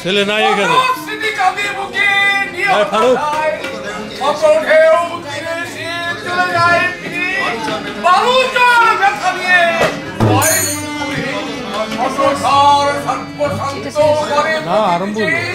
ছেলে নাই এখানে। ফারুক না আরম্ভ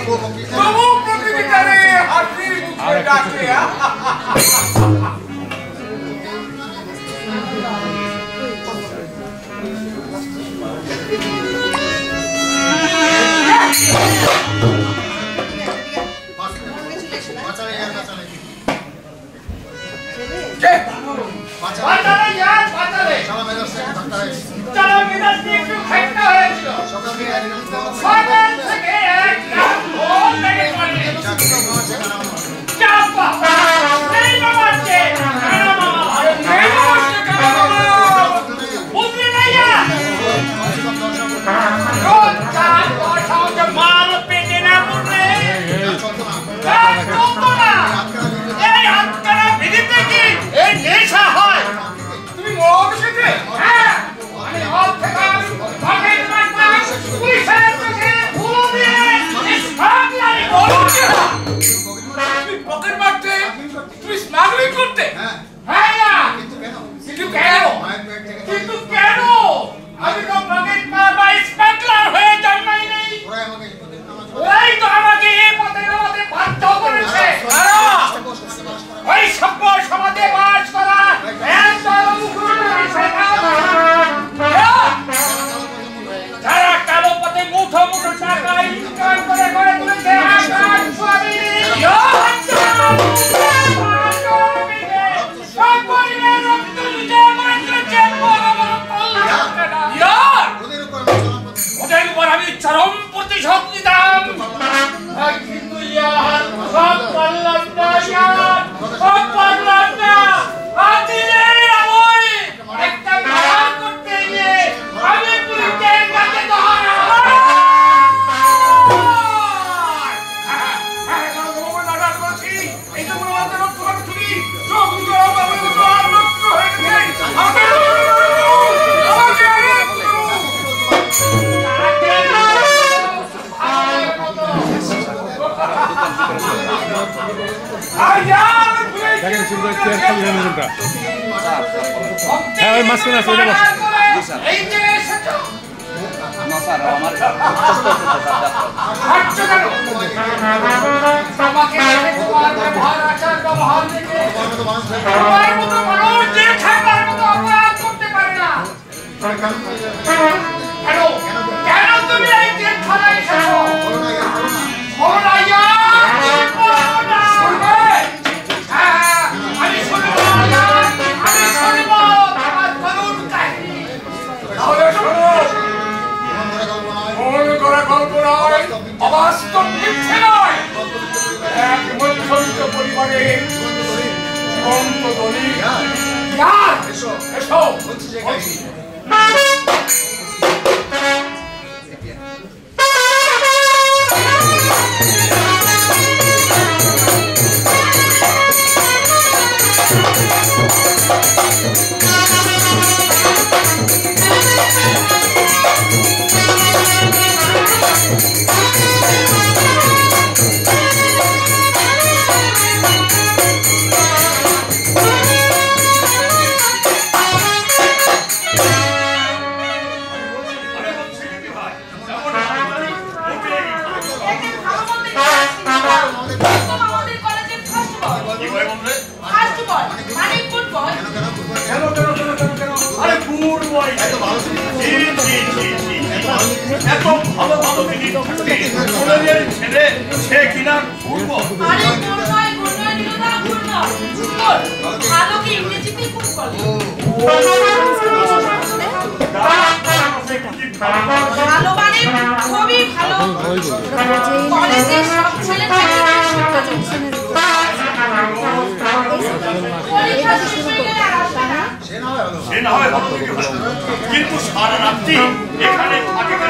কিন্তু সারা রাত্রি এখানে থাকে কেন?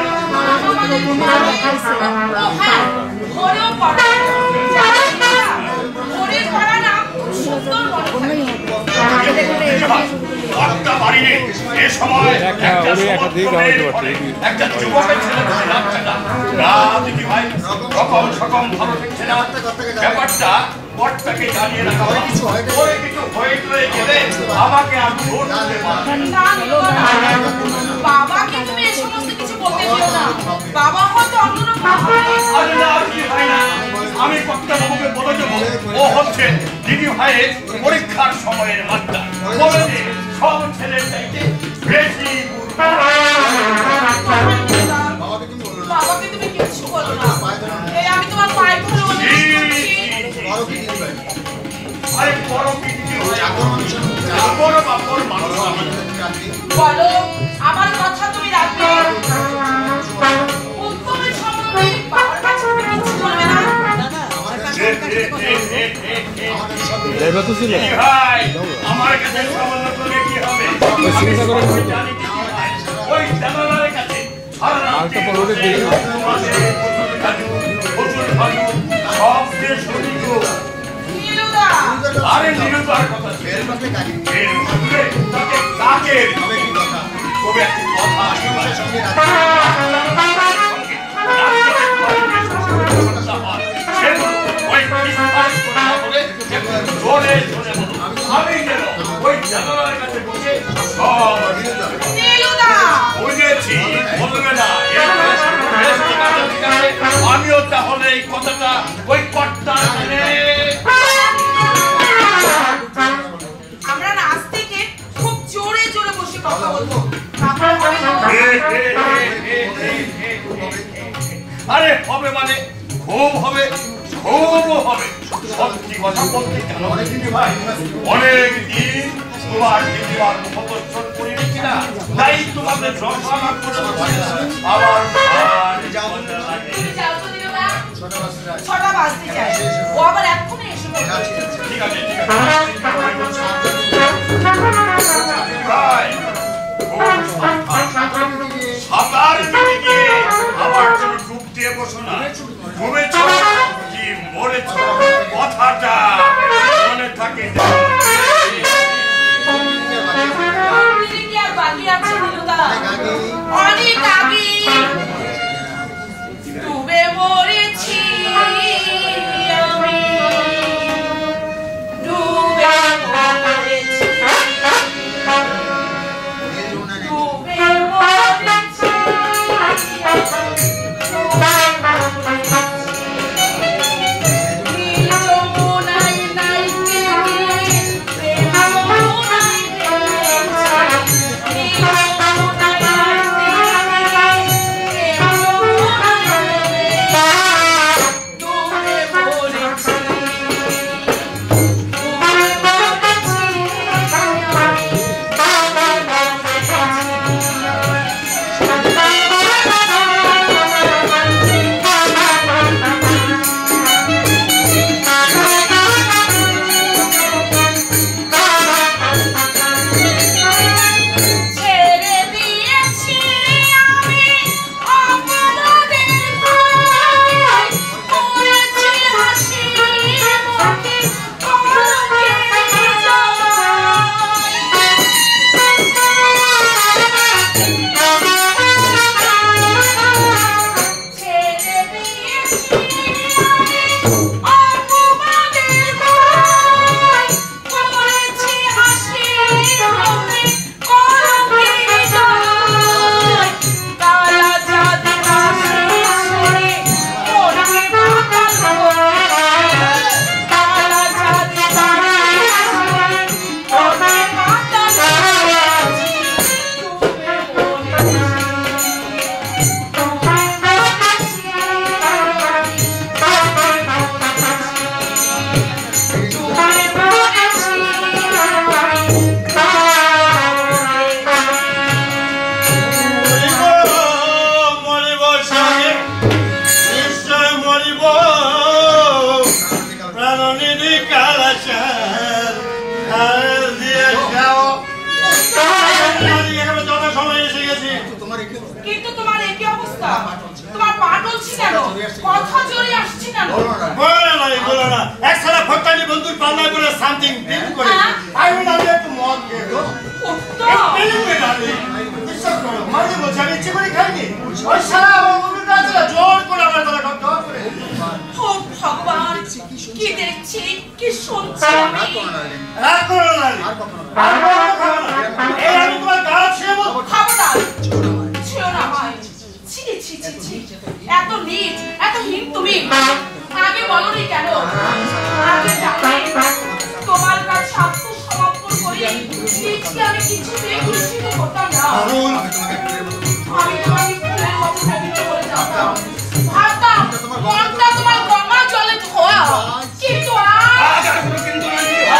কর্তা বাড়িরে এ সময় একটা যুবকের ছেলে লাগছে না দিদি ভাই সকম ভালো দেখছে না ব্যাপারটা কর্তাকে জানিয়ে রাখা কিছু হয়ে গেলে আমাকে আর ভোট দিতে পারবে না। বাবাকে তুমি এই সমস্ত কিছু বলতে দিও না, বাবা হয়তো অন্যরকম আমি কর্তা বাবুকে বলে দেবো ও হচ্ছে দিদি ভাইয়ের পরীক্ষার সময়ের মাত্রা বলে যে সব ছেলের চাইতে বেশি বাবাকে তুমি কিছু বলো না, এই আমি তোমার পায়ে ধরে আরে বড় কি বলো, আমার কথা তুমি রাখবে, উত্তমের সম্বন্ধে বাবার কাছে তুমি কিছু বলবে না। আমার কাছে সামান্য করে কি হবে ওই জানালার কাছে আরে নিরুদার কথা কাকের তবে একটি কথা আমি যেন ওই জানালার কাছে বসে বুঝেছি বলবে না আমিও তাহলে এই কথাটা ওই কর্তা আমরা না আজ থেকে খুব জোরে জোরে বসে কথা বলবো। আরে হবে মানে খুব হবে খুবও হবে সত্যি কথা বলতে কেন ভাই অনেক দিন তোমার দিদিবার মুখদর্শন করে নিচ্ছি না তাই তোমাদের রসালাপ করে আবার ছটা বাজতে চাই, ও আবার এক্ষুনি এসে ঠিক আছে ভাই সাঁতার দিকে আবার তুমি ডুব দিয়ে বসো না ডুবেছ কি মরেছ কথাটা মনে থাকে অনেক আগে ডুবে মরেছি আমি, ডুবে মরেছি ডুবে মরেছি যমুনায় নাইতে প্রেম যমুনায় কিন্তু তোমার একই অবস্থা তোমার পা টলছে কেন কথা জোরে আসছে কেন বলো না এক সালা ফটানি বন্ধুর পাল্লায় পড়ে সামথিং ড্রিঙ্ক করে আই উইল আমি একটু মদ খেয়ে গো বিশ্বাস করো মাঝে বলছি আমি ইচ্ছে করে খাইনি ওই সালা আমার বন্ধুটা আছে জোর করে আমার গলা ঢক করে ও ভগবান কি দেখছি কি শুনছি আমি আর করো না আর কখনো খাবো না এই আমি তোমার গাল ছেড়ে খাবো না ছেড়ো না ভাই ছি ছি ছি ছি এত নিট এত হিন তুমি আগে বলনি কেন আগে জানলে তোমার কাছে আত্মসমর্পণ করে নিজকে আমি কিছুতেই খুশি করতাম না আমি তোমার ফুলের মতো পবিত্র বলে জানতাম ভাবতাম মনটা তোমার গঙ্গা জলে ধোয়া কিন্তু আজ কিন্তু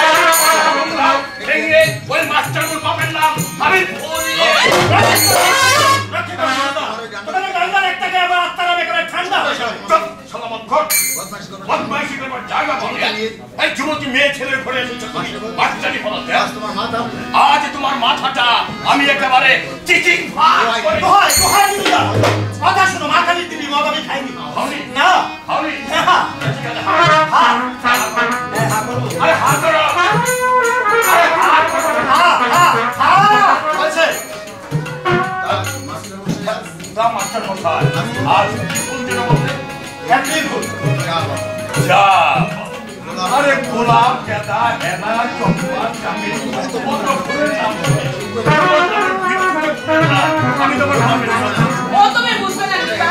ওই মাস্টারগুলো পাবেন না আমি আজ তোমার মাথাটা আমি একেবারে চিচিং কথা শুনো মাথালি দিবি মদ আমি খাইনি না আরে হাত ধরো মাস্টার মশাই আজ কি বলতে বলতে আরে গোলাপ গেঁদা হেনা চম্পা চামেলি কত ফুলের নাম আমি তোমার নাম ও তুমি বুঝবে না কিবা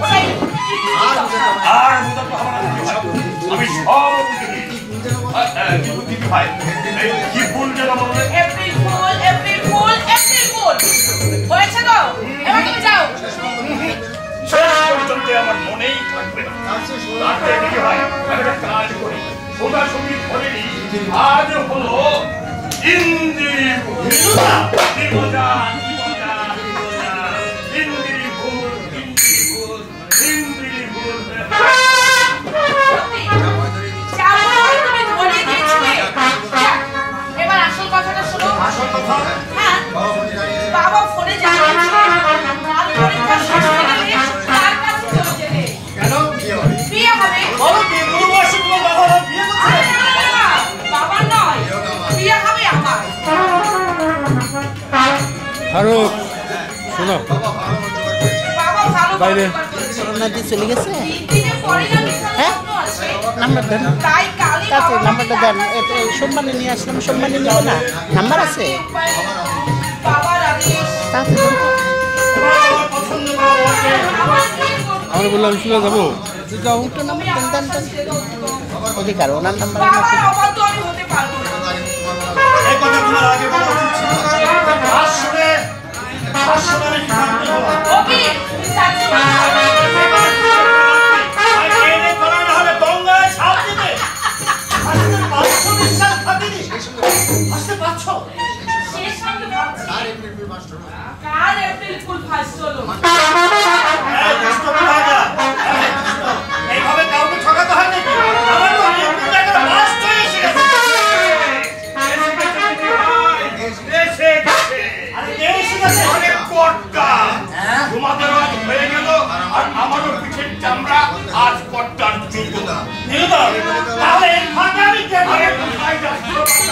আর বুঝতে হবে না আমি সব বুঝি ভাই কি ভুল যেন বললে April fool April fool April fool হয়েছে তো এবার তুমি যাও শেষ পর্যন্ত আমার মনেই থাকবে না তাতে কি হয় আমি একটা কাজ করি সোজা সঙ্গীত বলিনি আজ হলো ইন্দ্রি এবার আসল কথাটা শোনো হ্যাঁ বাবা ফোনে জানিয়েছে কাল পরীক্ষা শেষ হয়ে গেলে তার কাছে চলে যেতে বিয়ে হবে বাবার নয় বিয়ে হবে আমার ফারুক শোনো বাবা ভালো বাইরে। নদী চলে গেছে দিনের পরে না বিশাল হ্যাঁ? স্বপ্ন আছে নাম্বার দেন তাই কালই কাছে বাবা নাম্বারটা দেন এটা সোমবারে নিয়ে আসলাম সোমবারে নিব না নাম্বার আছে বাবার আদেশ তাতে দেন তো। আমার কি করতে আমরা বললাম চলে যাবো যাও একটু নাম্বার দেন দেন দেন অধিকার ওনার নাম্বার বাবার অবাধ্য আমি হতে পারবো না এই কথা তোমার আগে বলা উচিত ছিল আসলে আমি সিদ্ধান্ত নেব ওকে যাচ্ছি এনে করা না হলে গঙ্গায় ছাপ দিবে আসতে পারছো বিশ্বাস থাকেনি আসতে পারছো শেষ সঙ্গে ভাবছি কার এপ্রিল ফুল ফার্স্ট হলো এই দুষ্ট বিভাগা এইভাবে কাউকে ঠকাতে হয় নাকি আমার তো অনেক জায়গায় লাস্ট হয়ে এসে গেছে আরে কে এসে গেছে অনেক কর্তা তোমাদের আজ হয়ে গেল আর আমারও পিঠের চামড়া আজ কর্তার যুদ্ধ নিরুদা তাহলে এই ফাঁকা আমি কে আরে কোথায় যাচ্ছ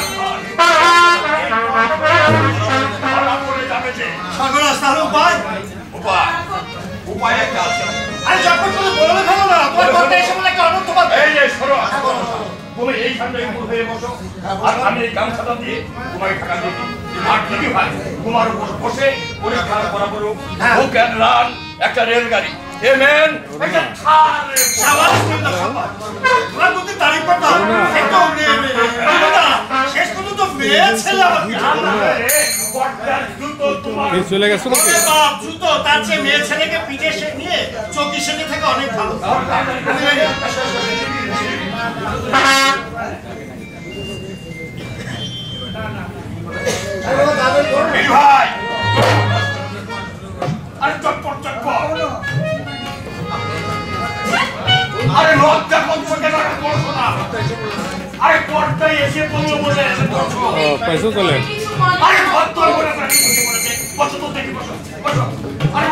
ধরা পড়ে যাবে যে সাগরা সারু ভাই উপায় উপায় একটা আছে আরে যখন তুমি বললে ভালো না তোমার কথা এসে বলে একটা অনর্থ পাবে এই যে সরো তুমি এইখানটা উপর হয়ে বসো আর আমি এই গামছাটা দিয়ে তোমাকে টাকা দিয়ে দিই আর দিদি ভাই তোমার উপর বসে পরীক্ষা করা করো ও ক্যান রান একটা রেলগাড়ি এ মেন একটা থার সাবাস তোমরা সাবাস তোমার মধ্যে তারিফ করতে হবে একটু নিরুদা শেষ পর্যন্ত মেয়ে ছেলে আমাকে কর্তার জুতো তোমার এই চলে গেছো নাকি ওরে বাপ জুতো তার চেয়ে মেয়ে ছেলেকে পিঠে সে নিয়ে চৌকি সেজে থেকে অনেক ভালো এই ভাই আরে চটপট চটপট আরে লজ্জা করছো কেন করছো না আরে কর্তাই এসে বললো বলে এসে করছো পয়সা চলে কিছু মনে আরে ভদ্র করে বসে পড়েছে বসো তো দেখি বসো বসো আরে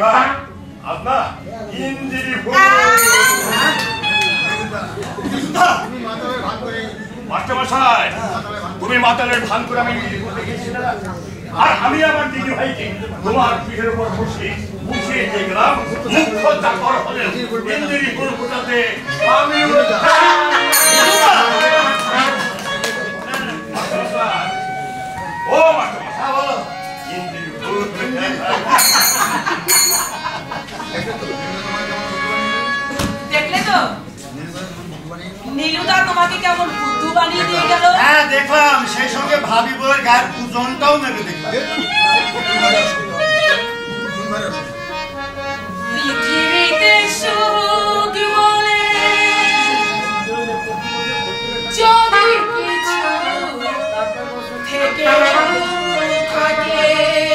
ভাই আপনার ইঞ্জিরি মাস্টারমশাই তুমি মাতালের ভান করে আমি ইঞ্জিরি করতে গেছি না আর আমি আমার দিদি ভাইকে তোমার পিঠের উপর বসিয়ে দেখলাম মুখ্য চাকর হলেন ইঞ্জিরি ফুল ফোটাতে আমি ও মাস্টারমশাই বলো ইঞ্জিরি ফুল দেখলে তো নীলুদা তোমাকে কেমন বুদ্ধু বানিয়ে দিয়ে গেল। হ্যাঁ দেখলাম, সেই সঙ্গে ভাবি বউয়ের গায়ের পূজনটাও মেরে দেখলাম। পৃথিবীতে সুখ বলে যদি কিছু থেকে থাকে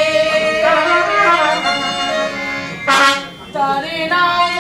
তারে নাম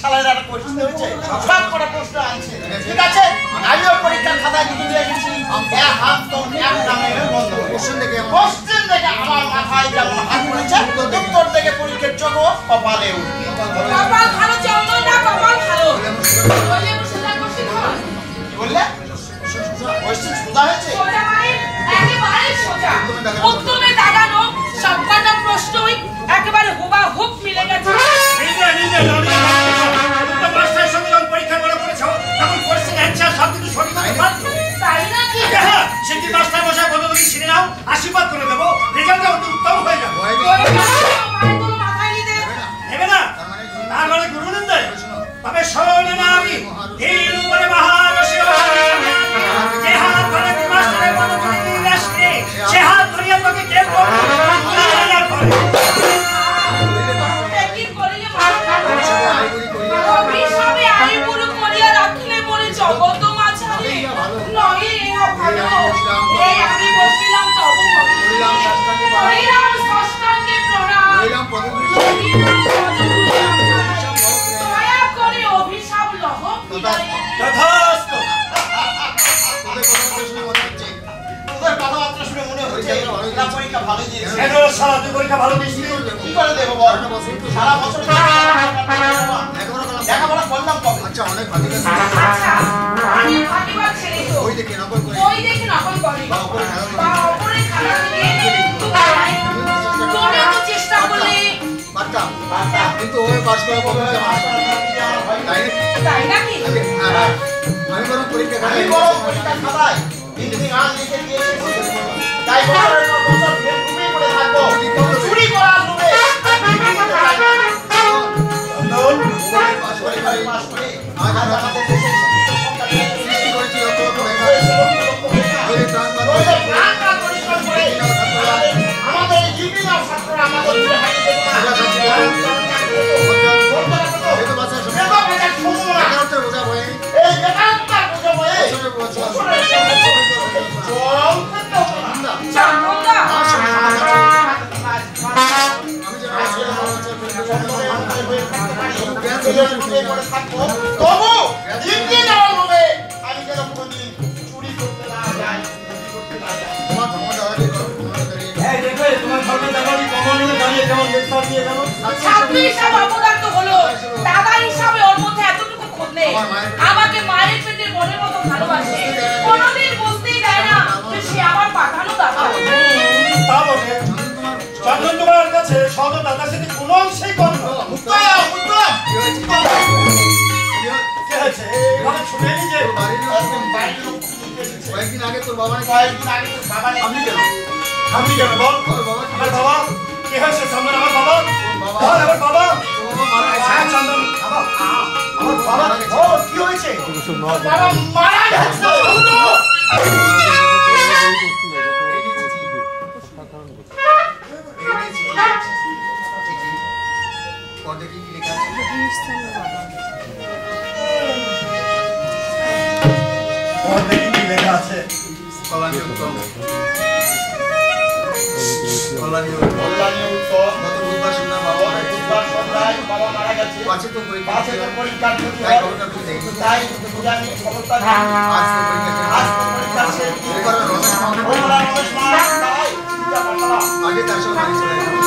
শালার একটা কোশ্চেন হয়েছে সব কটা প্রশ্ন আছে ঠিক আছে আমিও পরীক্ষার খাতায় লিখে দিয়ে গেছি এক হাত তো এক নামে বন্ধ কোশ্চেন দেখে আমার মাথায় যেমন হাত পড়েছে উত্তর থেকে পরীক্ষার চোখ কপালে উঠবে কপাল ভালো চন্দন না কপাল ভালো বলে মুসলা কোশ্চেন হয় বললে কোশ্চেন সোজা হয়েছে সোজা মানে একেবারে সোজা উত্তমে দাগানো সবকটা প্রশ্নই একেবারে হুবহুব মিলে গেছে নিজে তো মাস্টার সঙ্গে যখন পরীক্ষা করেছো তখন কোশ্চেন অ্যানসার সব কিছু সঠিক হবে তাই নাকি হ্যাঁ সে কি মাস্টার মশাই কতদিন শুনে নাও আশীর্বাদ করে দেবো রেজাল্টটা অতি উত্তম হয়ে যাবে মাথায় নিতে নেবে না তার মানে গুরুদেব দেয় তবে শোনে না আমি এই উপরে মহানসিক যে হাত ধরে মাস্টারের মতো করে নিয়ে আসবে সে হাত ধরিয়া তোকে কেউ করবে কি করিলে অভিশাপে আইবুড়ো করিয়া রাখিলে বলে জগত মাঝারে নহে ভালো এই আমি বসিলাম তব হরিরাম ষষ্ঠাঙ্গে প্রণাম দয়া করে অভিশাপ লহ যথেষ্ট তোদের কথাবার্তা শুনে মনে হচ্ছে এরা পরীক্ষা ভালো দিয়েছে কেন সারা দুই পরীক্ষা ভালো দিয়েছিলি কি করে দেবো বল সারা বছর লেখাপড়া করলাম কবে আচ্ছা অনেক ভালো গেছে আচ্ছা আমি ফাটিবার ছেড়ে তো ওই দেখে নকল করে নকল করি বা উপরে খেলা করে বা উপরে খানা থেকে তোমরা তো চেষ্টা করলে পারতাম কিন্তু ওই পাস করা বলতে তাই নাকি আমি বরং পরীক্ষা আমি বড় পরীক্ষা খাতায় হিন্দি গান লিখে দিয়েছি তাই বছরের পর বছর ফের ঘুমিয়ে পড়ে থাকবো চুরি করার লোভে পাস করে পাস করে আজ আজ আমাদের দেশের শিক্ষিত সন্তানদের সৃষ্টি করেছি লক্ষ লক্ষ মেধা ওদের প্রাণটা পরিশ্রম করে আমাদের এই জীবিকা ছাত্ররা আমাদের যেহেতু বাচ্চার সময় বোঝা বয়ে এই বেকারত্বের বোঝা বয়ে চান্দা আমি তবু দিল্লি যাওয়ার লোভে আমি যেন কোনোদিন চুরি করতে না যাই তোমার ক্ষমতা দাঁড়িয়ে ক্ষমতা দাঁড়িয়ে ছাত্র হিসাবে অপদার্থ হলো দাদা হিসাবে ওর মধ্যে এতটুকু খোঁজ নেই আমাকে মায়ের পেটে মনের মতো ভালোবাসে কোনোদিন বুঝতেই দেয় না যে সে আমার পাঠানো দাদা তা বলে চন্দন তোমার কাছে সদ দাদার সাথে কোনো অংশেই কম কি হয়েছে এভাবে ছুটে নিজে কয়েকদিন আগে তোর বাবা আমি কেন বল আমার বাবা কি হয়েছে চন্দন আমার বাবা আমার বাবা চন্দন আমার বাবা কি হয়েছে বাবা মারা গেছে দেখি কি লেখা আছে কি লেখা আছে কল্যাণী উত্তম কল্যাণী উত্তম গত বুধবার শুনলাম বাবা মারা গেছে পাঁচে তো পরীক্ষার তাই খবরটা তুই দেখি তাই জানি খবরটা আজ তো পরীক্ষা আজ পরীক্ষা শেষ এবার রমেশ মামা আগে তার সঙ্গে বাড়ি চলে গেল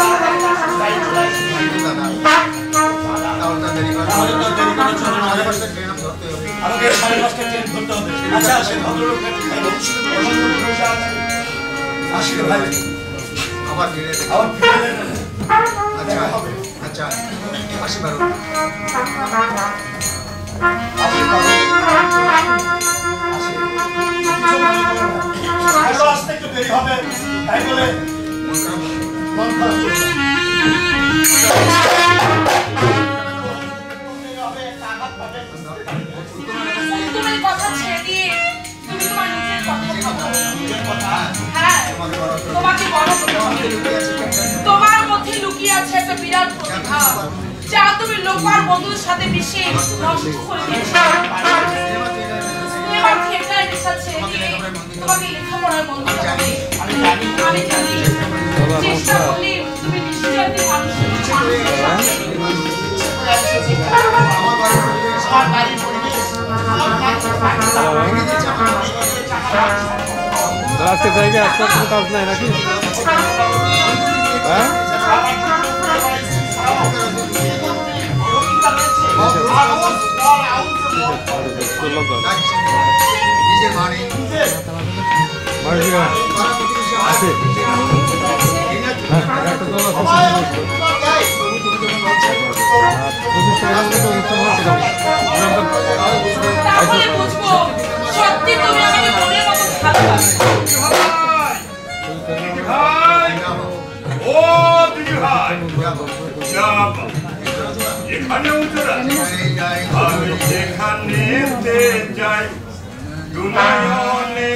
দাদা তাহলে তো দেরি করে সাড়ে পাঁচটা ট্রেন ধরতে হবে আমাকে 5:30 ট্রেন ধরতে হবে আচ্ছা সে ভদ্রলোক আসলে ভাই আবার ফিরে দেখি আবার ফিরে আচ্ছা আচ্ছা আসি বারো আসতে একটু দেরি হবে তাই বলে মন খারাপ উত্তমের কথা ছেড়ে দিয়ে তুমি তোমার নিজের কথা ভাবো হ্যাঁ তোমাকে বড় করতে হবে তোমার মধ্যে লুকিয়ে আছে একটা বিরাট প্রতিভা যা তুমি লোকার বন্ধুদের সাথে মিশে নষ্ট করে দিয়েছো এবার থিয়েটারের নেশা ছেড়ে দিয়ে তোমাকে লেখাপড়ার মন দিতে হবে আমি জানি চেষ্টা করলে তুমি নিশ্চয়ই একদিন মানুষের আমার আমার বাড়ির পরিবেশ আমার মানুষের বাড়ি আজকে জায়গায় আজকাল কোনো কাজ নাই নাকি? হ্যাঁ নিজের মানে আছে হ্যাঁ একটা দল তাহলে বুঝবো সত্যি তুমি আমাকে মনের মতো ভালোবাসো। ভাই ও দিদি ভাই যাব এখানে উঠরা আমি এখানেতে যাই দুনিয়ানে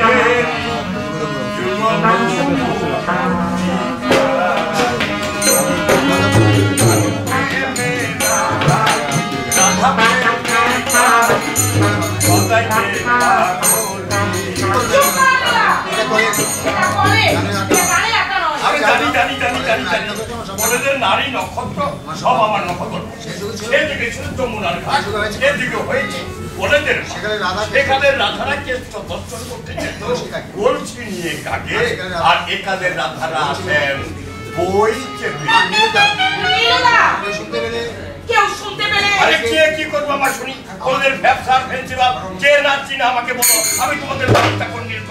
নারী নক্ষত্র সব আমার নক্ষত্র সেদিকে যমুনার ঘাট সেদিকে হয়েছে বলেদের সেখানে রাধারা কেষ্ট দর্শন করতে বলছি নিয়ে কাকে আর এখানে রাধারা আসেন বই চেপে কেউ শুনতে পেলে আরে কে কি করবো আমার শুনি ওদের ব্যবসার প্রিন্সিপাল কে নাচছি না আমাকে বলো আমি তোমাদের ব্যবস্থা করে নিল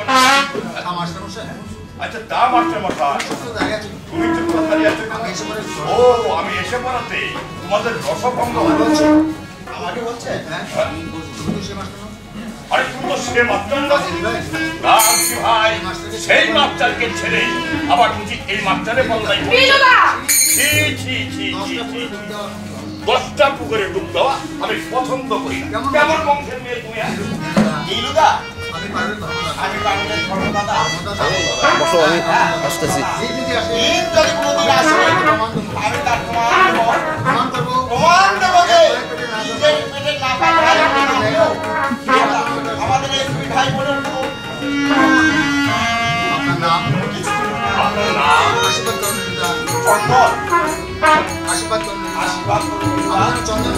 আচ্ছা তা মাস্টার মশাই তুমি তো কোথায় আছো ও আমি এসে পড়াতে তোমাদের রসভঙ্গ হচ্ছে আমাকে বলছে আরে তুমি তো সে মাস্টার না ভাই সেই মাস্টারকে ছেড়ে আবার বুঝি এই মাস্টারে বললাই ছি ছি ছি ছি ছি 10টা পুকুরে ডুব দেওয়া আমি পছন্দ করি না কেমন বংশের মেয়ে তুমি নীলুদা আমি বাংলাদেশ ধর্মদাতা বসো আমি আসতেছি ঈদ যদি কোনোদিন আসে আমি তার প্রমাণ দেবো যে নিজের পেটে না পাঠায় আমাদের এই দুই ভাই বোনের আপনার নাম আপনার নাম আশীর্বাদ করুন চন্দন আশীর্বাদ করুন আশীর্বাদ করুন চন্দন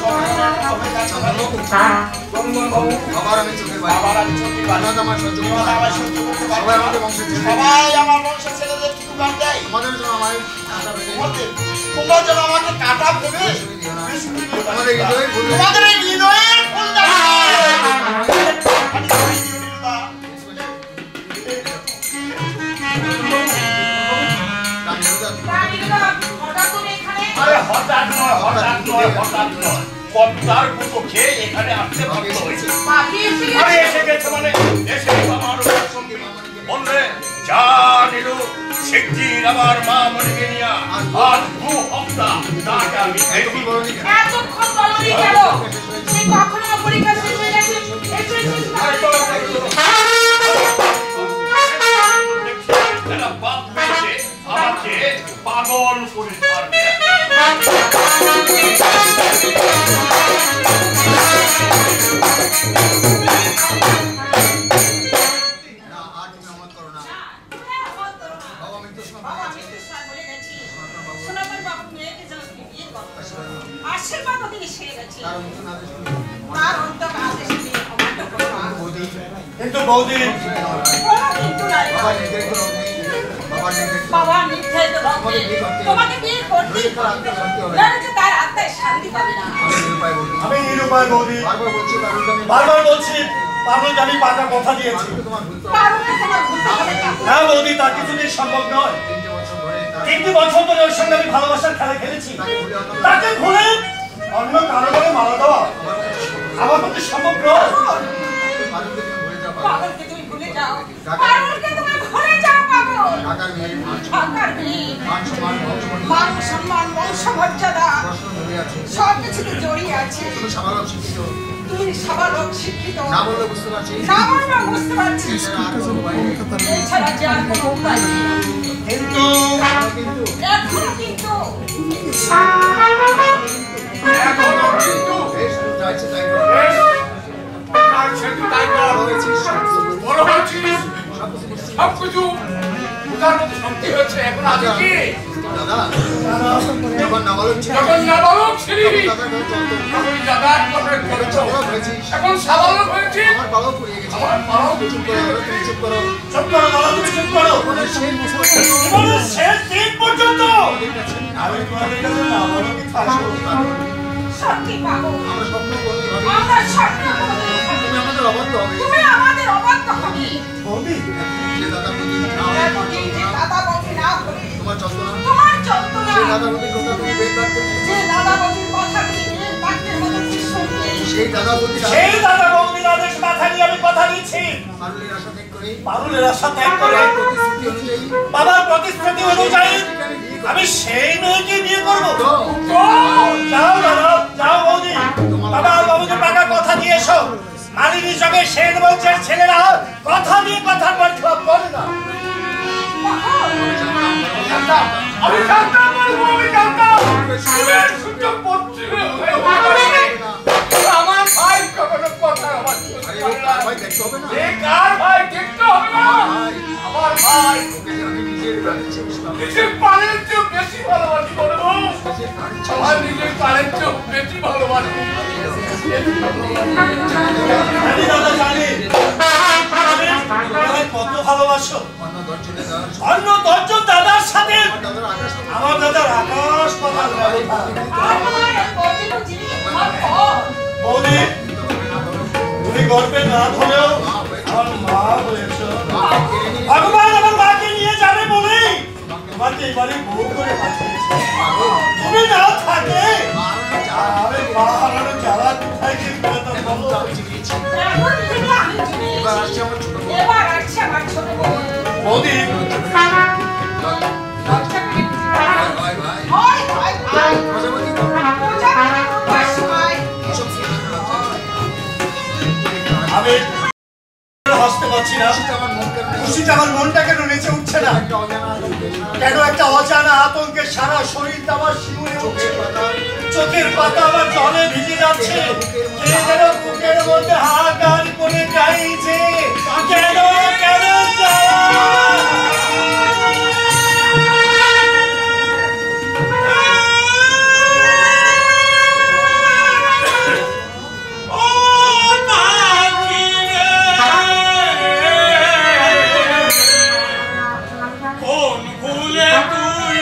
আবার আমি চোখের আবার আমি চোখে বান্না আমার সহ্য আমার সহ্য করতে পারি সবাই আমাদের বংশের ছেলে সবাই আমার বংশের ছেলেদের কি গান দেয় আমাদের জন্য আমার তোমরা যেন আমাকে কাটা ভেবে আমাদের হৃদয়ে তোমাদের এই হৃদয়ের ফুলদানি হঠাৎ তুমি এখানে আরে হঠাৎ নয় পদ্মার মতো খেয়ে এখানে আসতে বাধ্য হয়েছে পাখি এসে আরে গেছে এসে গেছে মানে এসে আমার সঙ্গে বললে যা নিল শিগগির আমার মা মনিকে নিয়ে আজ 2 সপ্তাহ তাকে আমি দেখি এতক্ষণ বলনি কেন সেই কখনো পরীক্ষা শেষ হয়ে গেছে এরা বাপ মেয়েছে আমাকে পাগল করে ছাড়বে আশীর্বাদ দিয়ে সেরে গেছে তার অন্তর আদেশ দিয়ে অমান্য করো না। কিন্তু বৌদি কোনো কিন্তু নাই বাবা নির্ধারিত রক্তে তোমাকে বিয়ে করতেই হবে নাহলে তার আত্মায় শান্তি পাবে না। আমি নিরুপায় বৌদি বারবার বলছি পাগল আমি পাকা কথা দিয়েছি কারণে তোমার ভুলতে হবে না। হ্যাঁ বৌদি তা কিছুতেই সম্ভব নয় 3 বছর ধরে ওর সঙ্গে আমি ভালোবাসার খেলা খেলেছি তাকে ভুলে অন্য কারো বলে মারা দেওয়া আমার পক্ষে সম্ভব নয় পাগলকে তুমি ভুলে যাও পাগলকে তুমি ভুলে যাও পাগল ঢাকার মেয়ে মান সম্মান বংশমর্যাদা সব কিছুতে জড়িয়ে আছে তুমি সাবালক শিক্ষিত না বললে বুঝতে পারছি না বললে বুঝতে পারছি এছাড়া যে আর কোনো উপায় নেই কিন্তু এখনো কিন্তু বেশ যাচ্ছে তাই আর সেটি তাই কর বড় হয়েছিস সবকিছু বুঝার মতো শক্তি হয়েছে এখন আজ কি দাদা যখন নাবালক ছিল যখন নাবালক ছিলি দাদা তুই দাদার কথা করেছো হয়েছিস এখন সাবালক হয়েছিস আমার বাবাও পুড়িয়ে গেছে আমার বাবাও চুপ করো তুমি চুপ করো চুপ করো বাবা, তুমি চুপ করো। জীবনের শেষ দিন পর্যন্ত আমি তোমাদের কাছে নাবালকই থাকবো। সত্যি পাগল আমরা স্বপ্ন বলি ভাবি আমরা স্বপ্ন বলি তুমি আমাদের অবাধ্য হবে তুমি আমাদের অবাধ্য হবে বৌদি যে দাদা বৌদি না এতদিন যে দাদা বৌদি না হলে তোমার যন্ত্রণা তোমার যন্ত্রণা সেই দাদা বৌদির কথা তুমি বেদ বাক্যে যে দাদা বৌদির কথা তুমি বাক্যের মতো কি শুনতে সেই দাদা বৌদির সেই দাদা বৌদির আদেশ মাথা নিয়ে আমি কথা দিচ্ছি। পারুলের আশা ত্যাগ করে পারুলের আশা ত্যাগ করে প্রতিশ্রুতি অনুযায়ী বাবার প্রতিশ্রুতি অনুযায়ী আমি সেই মেয়েকে বিয়ে করবো। যাও দাদা, যাও বৌদি, বাবা বাবুকে টাকা কথা দিয়ে এসো। মালিনী সঙ্গে সেন বংশের ছেলেরা কথা দিয়ে কথা বলে না। আমি জানতাম বলবো আমি জানতাম সুরের সুযোগ পড়ছিল আমার ভাই কখনো কথা আমার আরে ও ভাই দেখতে হবে না কার ভাই দেখতে হবে না আমার ভাই ওকে আমি নিজের প্রাণের চেয়ে বেশি ভালোবাসি। নিজের পালের চেয়ে বেশি ভালোবাসি বলবো আমার নিজের পালের চেয়ে বেশি ভালোবাসি জানি দাদা, জানি তুমি কত ভালোবাসো। অন্য দর্শনে যাওয়ার অন্য 10 জন দাদার সাথে দাদার আকাশ আমার দাদার আকাশ পাতাল ব্যবধান। আমার বৌদি যিনি আমার ঘর বৌদি, তুমি গর্বে না ধরেও আমার মা হয়েছ। ভগবান আমার মাকে নিয়ে যাবে বলেই তোমাকে এবারে বউ করে পাঠিয়েছে। তুমি না থাকে আমি মা হারানো জ্বালা কোথায় গিয়ে পেতাম বলো? এখন থেকে আমি জেনে এবার আসছে আমার ছোট বোন। এবার আসছে আমার ছোট বোন বৌদি, ভাই ভাই হয় হয় ভাই প্রজাপতি পূজা করে উপাস হয় এসব সিনেমা আমি হাসতে পারছি না। আমার মন কেন খুশিতে আমার মনটা কেন নেচে উঠছে না? একটা অজানা আতঙ্কে কেন একটা অজানা আতঙ্কে সারা শরীরটা আমার শিউরে উঠছে। চোখের পাতা আমার জলে ভিজে যাচ্ছে। কে যেন বুকের মধ্যে হাহাকার করে গাইছে, কেন কেন কোন ভুলে তুই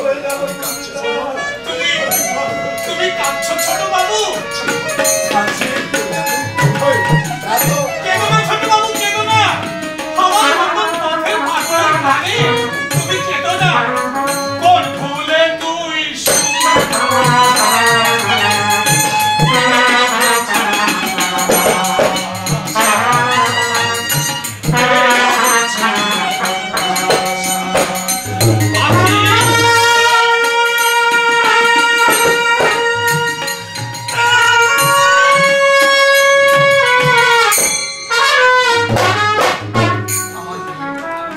তুমি কাঁদছো